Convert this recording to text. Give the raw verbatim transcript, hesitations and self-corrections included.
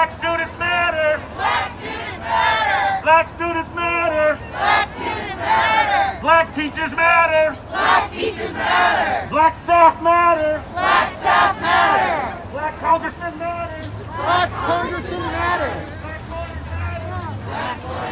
Black students matter. Black students matter. Black students matter. Black students matter. Black teachers matter. Black teachers matter. Black staff matter. Black staff matter. Black congressmen matter. Black congressmen matter. Black voters matter. Black